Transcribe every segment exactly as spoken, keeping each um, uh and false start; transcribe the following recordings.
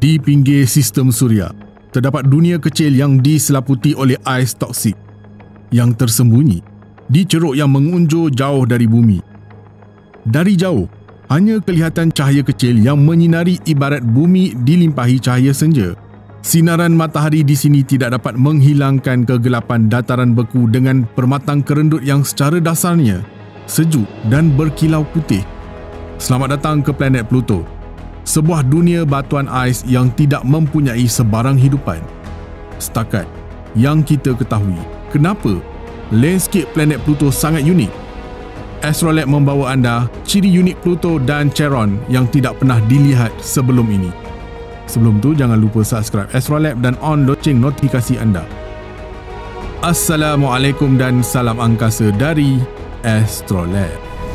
Di pinggir sistem suria, terdapat dunia kecil yang diselaputi oleh ais toksik yang tersembunyi di ceruk yang mengunjur jauh dari bumi. Dari jauh, hanya kelihatan cahaya kecil yang menyinari ibarat bumi dilimpahi cahaya senja. Sinaran matahari di sini tidak dapat menghilangkan kegelapan dataran beku dengan permatang kerendut yang secara dasarnya sejuk dan berkilau putih. Selamat datang ke planet Pluto, sebuah dunia batuan ais yang tidak mempunyai sebarang hidupan. Setakat yang kita ketahui, kenapa landscape planet Pluto sangat unik. Astrolab membawa anda ciri unik Pluto dan Charon yang tidak pernah dilihat sebelum ini. Sebelum tu, jangan lupa subscribe Astrolab dan on loceng notifikasi anda. Assalamualaikum dan salam angkasa dari Astrolab.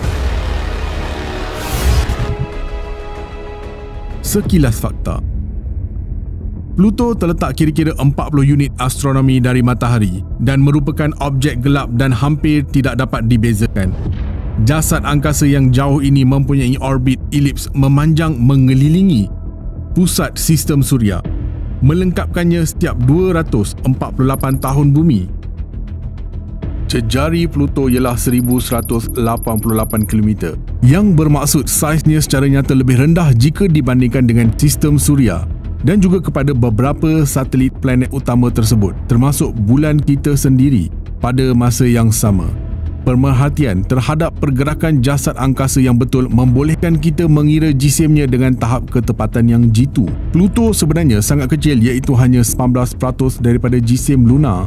Sekilas fakta. Pluto terletak kira-kira empat puluh unit astronomi dari matahari dan merupakan objek gelap dan hampir tidak dapat dibezakan. Jasad angkasa yang jauh ini mempunyai orbit elips memanjang mengelilingi pusat sistem suria, melengkapkannya setiap dua ratus empat puluh lapan tahun bumi. Jejari Pluto ialah seribu seratus lapan puluh lapan kilometer, yang bermaksud saiznya secara nyata lebih rendah jika dibandingkan dengan sistem suria dan juga kepada beberapa satelit planet utama tersebut, termasuk bulan kita sendiri pada masa yang sama. Pemerhatian terhadap pergerakan jasad angkasa yang betul membolehkan kita mengira jisimnya dengan tahap ketepatan yang jitu. Pluto sebenarnya sangat kecil, iaitu hanya sembilan belas peratus daripada jisim lunar.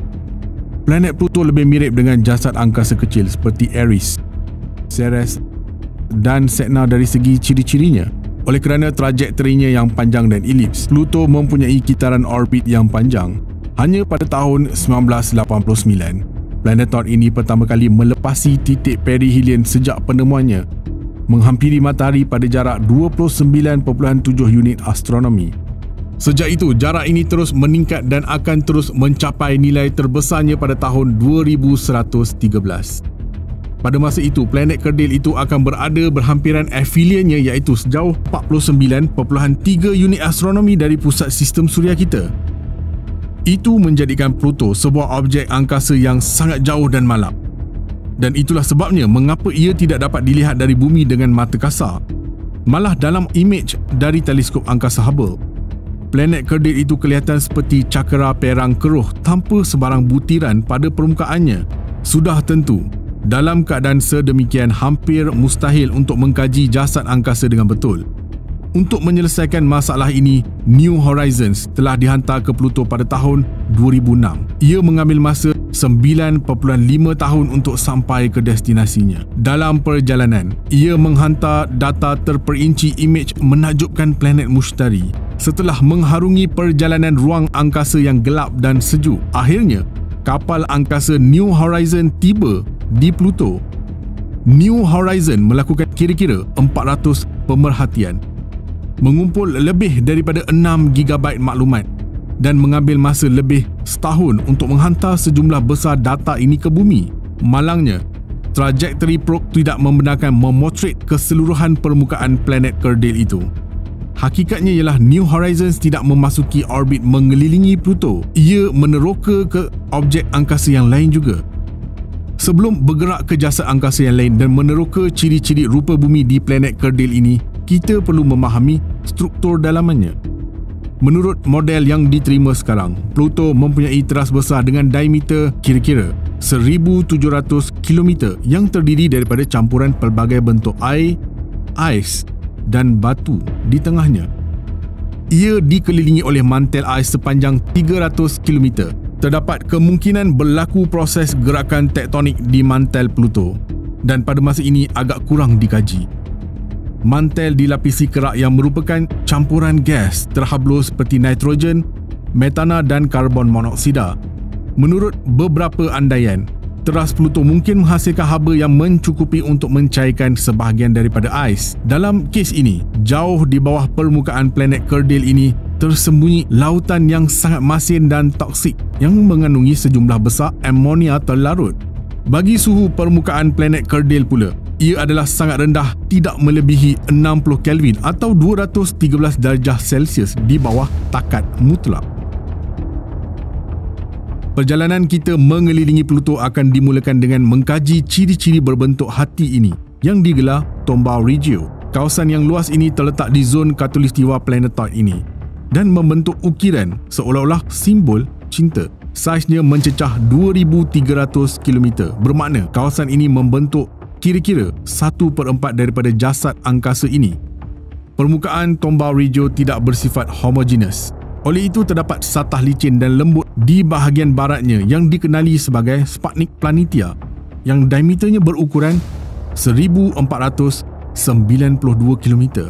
Planet Pluto lebih mirip dengan jasad angkasa kecil seperti Eris, Ceres dan Sedna dari segi ciri-cirinya. Oleh kerana trajektorinya yang panjang dan elips, Pluto mempunyai kitaran orbit yang panjang. Hanya pada tahun sembilan belas lapan puluh sembilan, planeton ini pertama kali melepasi titik perihelion sejak penemuannya, menghampiri matahari pada jarak dua puluh sembilan perpuluhan tujuh unit astronomi. Sejak itu, jarak ini terus meningkat dan akan terus mencapai nilai terbesarnya pada tahun dua ribu seratus tiga belas. Pada masa itu, planet kerdil itu akan berada berhampiran afiliannya, iaitu sejauh empat puluh sembilan perpuluhan tiga unit astronomi dari pusat sistem suria kita. Itu menjadikan Pluto sebuah objek angkasa yang sangat jauh dan malam. Dan itulah sebabnya mengapa ia tidak dapat dilihat dari bumi dengan mata kasar. Malah dalam imej dari teleskop angkasa Hubble, planet kerdil itu kelihatan seperti cakera perang keruh tanpa sebarang butiran pada permukaannya. Sudah tentu, dalam keadaan sedemikian hampir mustahil untuk mengkaji jasad angkasa dengan betul. Untuk menyelesaikan masalah ini, New Horizons telah dihantar ke Pluto pada tahun dua ribu enam. Ia mengambil masa sembilan perpuluhan lima tahun untuk sampai ke destinasinya. Dalam perjalanan, ia menghantar data terperinci imej menakjubkan planet Mushtari. Setelah mengharungi perjalanan ruang angkasa yang gelap dan sejuk, akhirnya kapal angkasa New Horizon tiba di Pluto. New Horizon melakukan kira-kira empat ratus pemerhatian, mengumpul lebih daripada enam gigabyte maklumat dan mengambil masa lebih setahun untuk menghantar sejumlah besar data ini ke bumi. Malangnya, trajektori probe tidak membenarkan memotret keseluruhan permukaan planet kerdil itu. Hakikatnya ialah New Horizons tidak memasuki orbit mengelilingi Pluto. Ia meneroka ke objek angkasa yang lain juga. Sebelum bergerak ke jasad angkasa yang lain dan meneroka ciri-ciri rupa bumi di planet kerdil ini, kita perlu memahami struktur dalamannya. Menurut model yang diterima sekarang, Pluto mempunyai teras besar dengan diameter kira-kira seribu tujuh ratus kilometer yang terdiri daripada campuran pelbagai bentuk air, ais dan batu di tengahnya. Ia dikelilingi oleh mantel ais sepanjang tiga ratus kilometer. Terdapat kemungkinan berlaku proses gerakan tektonik di mantel Pluto dan pada masa ini agak kurang dikaji. Mantel dilapisi kerak yang merupakan campuran gas terhablus seperti nitrogen, metana dan karbon monoksida. Menurut beberapa andaian, teras Pluto mungkin menghasilkan haba yang mencukupi untuk mencairkan sebahagian daripada ais. Dalam kes ini, jauh di bawah permukaan planet kerdil ini tersembunyi lautan yang sangat masin dan toksik yang mengandungi sejumlah besar amonia terlarut. Bagi suhu permukaan planet kerdil pula, Ia adalah sangat rendah, tidak melebihi enam puluh Kelvin atau dua ratus tiga belas darjah Celsius di bawah takat mutlak. Perjalanan kita mengelilingi Pluto akan dimulakan dengan mengkaji ciri-ciri berbentuk hati ini yang digelar Tombaugh Regio. Kawasan yang luas ini terletak di zon khatulistiwa planetoid ini dan membentuk ukiran seolah-olah simbol cinta. Saiznya mencecah dua ribu tiga ratus kilometer, bermakna kawasan ini membentuk kira-kira satu per empat daripada jasad angkasa ini. Permukaan Tombaugh Regio tidak bersifat homogenes. Oleh itu terdapat satah licin dan lembut di bahagian baratnya yang dikenali sebagai Sputnik Planitia yang diameternya berukuran seribu empat ratus sembilan puluh dua kilometer.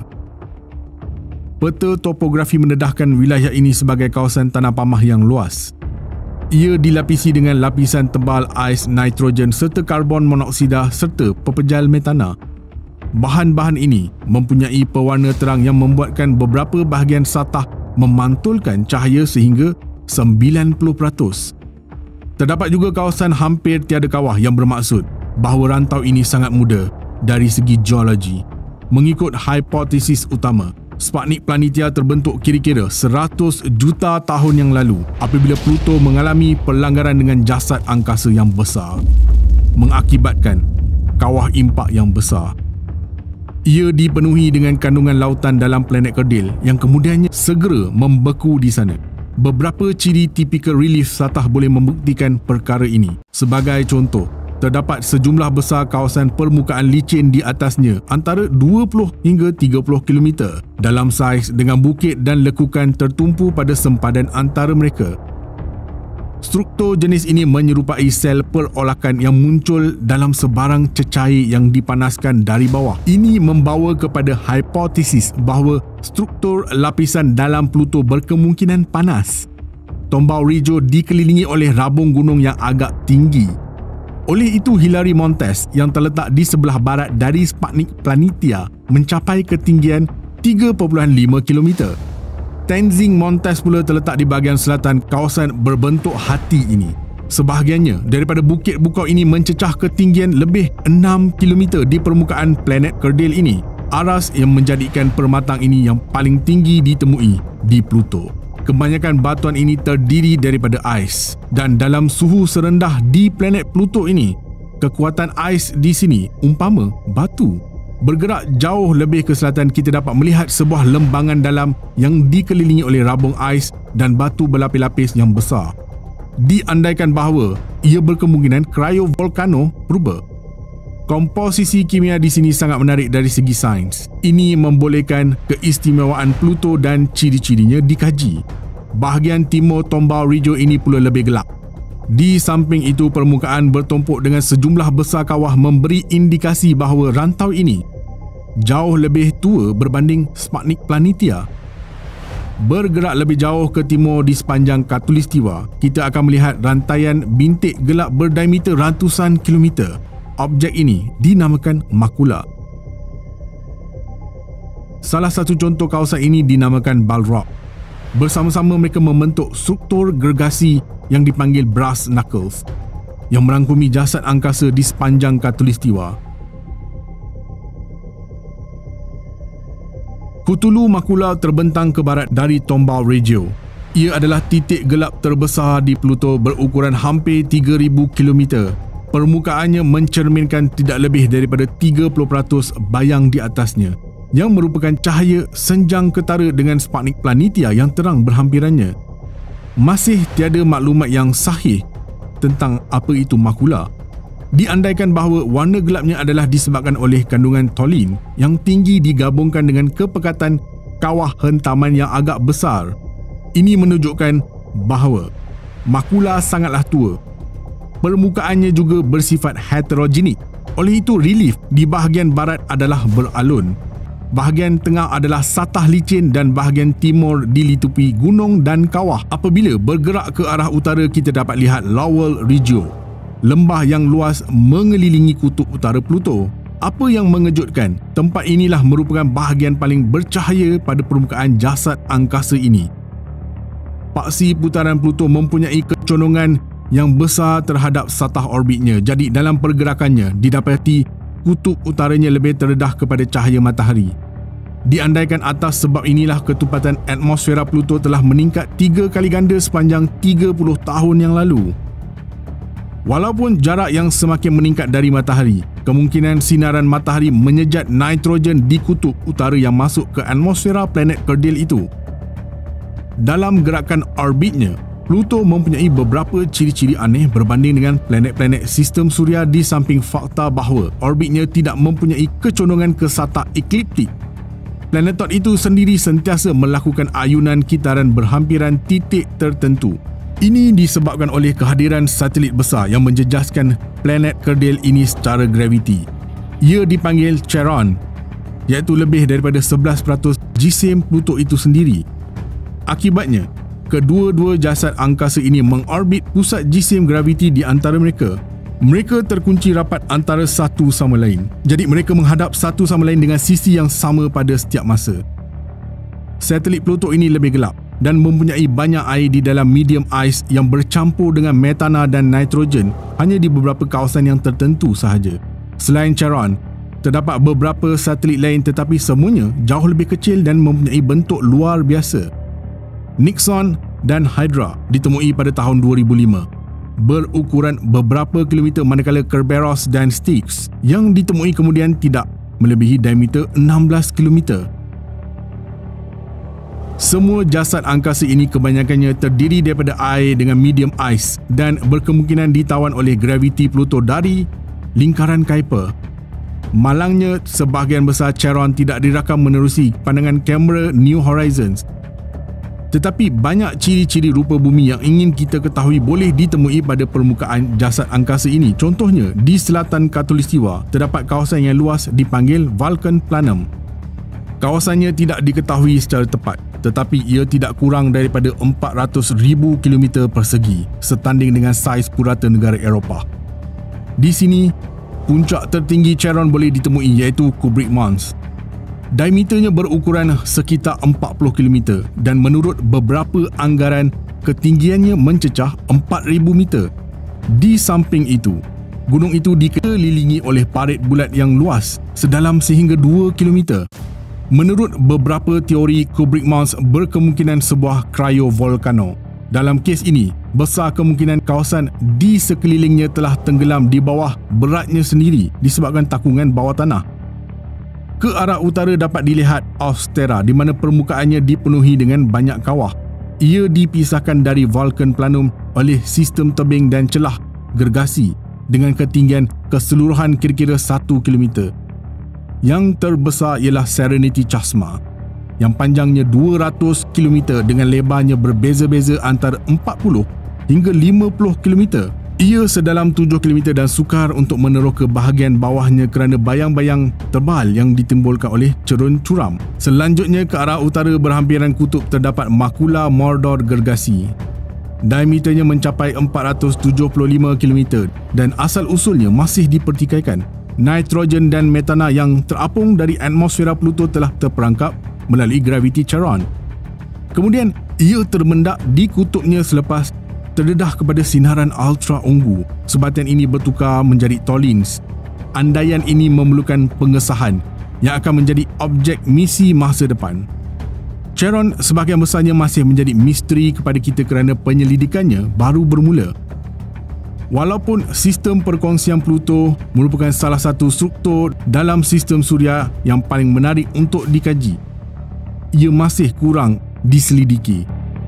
Peta topografi mendedahkan wilayah ini sebagai kawasan tanah pamah yang luas. Ia dilapisi dengan lapisan tebal ais nitrogen serta karbon monoksida serta pepejal metana. Bahan-bahan ini mempunyai pewarna terang yang membuatkan beberapa bahagian satah memantulkan cahaya sehingga sembilan puluh peratus. Terdapat juga kawasan hampir tiada kawah yang bermaksud bahawa rantau ini sangat muda dari segi geologi. Mengikut hipotesis utama, Sputnik Planitia terbentuk kira-kira seratus juta tahun yang lalu apabila Pluto mengalami pelanggaran dengan jasad angkasa yang besar, mengakibatkan kawah impak yang besar. Ia dipenuhi dengan kandungan lautan dalam planet kerdil yang kemudiannya segera membeku di sana. Beberapa ciri tipikal relief satah boleh membuktikan perkara ini. Sebagai contoh, terdapat sejumlah besar kawasan permukaan licin di atasnya antara dua puluh hingga tiga puluh kilometer dalam saiz dengan bukit dan lekukan tertumpu pada sempadan antara mereka. Struktur jenis ini menyerupai sel perolakan yang muncul dalam sebarang cecair yang dipanaskan dari bawah. Ini membawa kepada hipotesis bahawa struktur lapisan dalam Pluto berkemungkinan panas. Tombaugh Regio dikelilingi oleh rabung gunung yang agak tinggi. Oleh itu, Hilary Montes yang terletak di sebelah barat dari Sputnik Planitia mencapai ketinggian tiga perpuluhan lima kilometer. Tenzing Montes pula terletak di bahagian selatan kawasan berbentuk hati ini. Sebahagiannya daripada bukit bukau ini mencecah ketinggian lebih enam kilometer di permukaan planet kerdil ini, aras yang menjadikan permatang ini yang paling tinggi ditemui di Pluto. Kebanyakan batuan ini terdiri daripada ais, dan dalam suhu serendah di planet Pluto ini, kekuatan ais di sini umpama batu. Bergerak jauh lebih ke selatan, kita dapat melihat sebuah lembangan dalam yang dikelilingi oleh rabung ais dan batu berlapis-lapis yang besar. Diandaikan bahawa ia berkemungkinan cryovolcano purba. Komposisi kimia di sini sangat menarik dari segi sains. Ini membolehkan keistimewaan Pluto dan ciri-cirinya dikaji. Bahagian timur Tombaugh Regio ini pula lebih gelap. Di samping itu, permukaan bertumpuk dengan sejumlah besar kawah memberi indikasi bahawa rantau ini jauh lebih tua berbanding Sputnik Planitia. Bergerak lebih jauh ke timur di sepanjang khatulistiwa, kita akan melihat rantaian bintik gelap berdiameter ratusan kilometer. Objek ini dinamakan makula. Salah satu contoh kawasan ini dinamakan Balrog. Bersama-sama mereka membentuk struktur gergasi yang dipanggil brass knuckles yang merangkumi jasad angkasa di sepanjang khatulistiwa. Cthulhu Macula terbentang ke barat dari Tombaugh Regio. Ia adalah titik gelap terbesar di Pluto berukuran hampir tiga ribu kilometer. Permukaannya mencerminkan tidak lebih daripada tiga puluh peratus bayang di atasnya, yang merupakan cahaya senjang ketara dengan Sputnik Planitia yang terang berhampirannya. Masih tiada maklumat yang sahih tentang apa itu makula. Diandaikan bahawa warna gelapnya adalah disebabkan oleh kandungan tolin yang tinggi digabungkan dengan kepekatan kawah hentaman yang agak besar. Ini menunjukkan bahawa makula sangatlah tua. Permukaannya juga bersifat heterogenik. Oleh itu, relief di bahagian barat adalah beralun. Bahagian tengah adalah satah licin dan bahagian timur dilitupi gunung dan kawah. Apabila bergerak ke arah utara, kita dapat lihat Lowell Regio, lembah yang luas mengelilingi kutub utara Pluto. Apa yang mengejutkan, tempat inilah merupakan bahagian paling bercahaya pada permukaan jasad angkasa ini. Paksi putaran Pluto mempunyai kecondongan yang besar terhadap satah orbitnya. Jadi dalam pergerakannya didapati kutub utaranya lebih terdedah kepada cahaya matahari. Diandaikan atas sebab inilah ketupatan atmosfera Pluto telah meningkat tiga kali ganda sepanjang tiga puluh tahun yang lalu. Walaupun jarak yang semakin meningkat dari matahari, kemungkinan sinaran matahari menyejat nitrogen di kutub utara yang masuk ke atmosfera planet kerdil itu. Dalam gerakan orbitnya, Pluto mempunyai beberapa ciri-ciri aneh berbanding dengan planet-planet sistem suria di samping fakta bahawa orbitnya tidak mempunyai kecondongan ke satak ekliptik. Planetot itu sendiri sentiasa melakukan ayunan kitaran berhampiran titik tertentu. Ini disebabkan oleh kehadiran satelit besar yang menjejaskan planet kerdil ini secara graviti. Ia dipanggil Charon, iaitu lebih daripada sebelas peratus jisim Pluto itu sendiri. Akibatnya, kedua-dua jasad angkasa ini mengorbit pusat jisim graviti di antara mereka. Mereka terkunci rapat antara satu sama lain. Jadi mereka menghadap satu sama lain dengan sisi yang sama pada setiap masa. Satelit Pluto ini lebih gelap dan mempunyai banyak air di dalam medium ice yang bercampur dengan metana dan nitrogen hanya di beberapa kawasan yang tertentu sahaja. Selain Charon, terdapat beberapa satelit lain tetapi semuanya jauh lebih kecil dan mempunyai bentuk luar biasa. Nixon dan Hydra ditemui pada tahun dua ribu lima, berukuran beberapa kilometer, manakala Kerberos dan Styx yang ditemui kemudian tidak melebihi diameter enam belas kilometer. Semua jasad angkasa ini kebanyakannya terdiri daripada air dengan medium ice dan berkemungkinan ditawan oleh graviti Pluto dari lingkaran Kuiper. Malangnya, sebahagian besar Charon tidak dirakam menerusi pandangan kamera New Horizons. Tetapi banyak ciri-ciri rupa bumi yang ingin kita ketahui boleh ditemui pada permukaan jasad angkasa ini. Contohnya, di selatan Khatulistiwa terdapat kawasan yang luas dipanggil Vulcan Planum. Kawasannya tidak diketahui secara tepat, tetapi ia tidak kurang daripada empat ratus ribu kilometer persegi, setanding dengan saiz purata negara Eropah. Di sini, puncak tertinggi Charon boleh ditemui iaitu Kubrick Mons. Diameternya berukuran sekitar empat puluh kilometer dan menurut beberapa anggaran, ketinggiannya mencecah empat ribu meter. Di samping itu, gunung itu dikelilingi oleh parit bulat yang luas sedalam sehingga dua kilometer. Menurut beberapa teori, Kubrick Mons berkemungkinan sebuah cryovolcano. Dalam kes ini, besar kemungkinan kawasan di sekelilingnya telah tenggelam di bawah beratnya sendiri disebabkan takungan bawah tanah. Ke arah utara dapat dilihat Austera di mana permukaannya dipenuhi dengan banyak kawah. Ia dipisahkan dari Vulcan Planum oleh sistem tebing dan celah gergasi dengan ketinggian keseluruhan kira-kira satu kilometer. Yang terbesar ialah Serenity Chasma yang panjangnya dua ratus kilometer dengan lebarnya berbeza-beza antara empat puluh hingga lima puluh kilometer. Ia sedalam tujuh kilometer dan sukar untuk meneroka bahagian bawahnya kerana bayang-bayang tebal yang ditimbulkan oleh cerun curam. Selanjutnya ke arah utara berhampiran kutub terdapat Makula Mordor Gergasi. Diameternya mencapai empat ratus tujuh puluh lima kilometer dan asal-usulnya masih dipertikaikan. Nitrogen dan metana yang terapung dari atmosfera Pluto telah terperangkap melalui graviti Charon. Kemudian, ia termendak di kutubnya selepas terdedah kepada sinaran ultra ungu. Sebatian ini bertukar menjadi tholins. Andaian ini memerlukan pengesahan yang akan menjadi objek misi masa depan. Charon sebahagian besarnya masih menjadi misteri kepada kita kerana penyelidikannya baru bermula. Walaupun sistem perkongsian Pluto merupakan salah satu struktur dalam sistem suria yang paling menarik untuk dikaji, ia masih kurang diselidiki.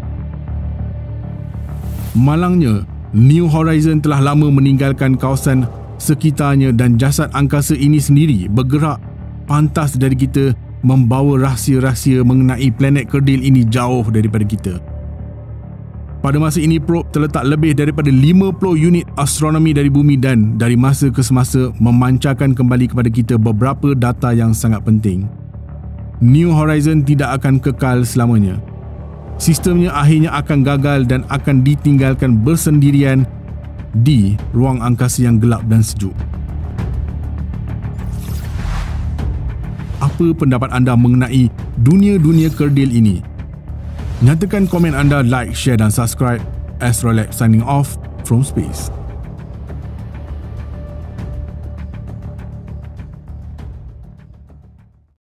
Malangnya, New Horizon telah lama meninggalkan kawasan sekitarnya dan jasad angkasa ini sendiri bergerak pantas dari kita, membawa rahsia-rahsia mengenai planet kerdil ini jauh daripada kita. Pada masa ini, probe terletak lebih daripada lima puluh unit astronomi dari bumi dan dari masa ke semasa memancarkan kembali kepada kita beberapa data yang sangat penting. New Horizon tidak akan kekal selamanya. Sistemnya akhirnya akan gagal dan akan ditinggalkan bersendirian di ruang angkasa yang gelap dan sejuk. Apa pendapat anda mengenai dunia-dunia kerdil ini? Nyatakan komen anda, like, share dan subscribe. Astrolab signing off from space.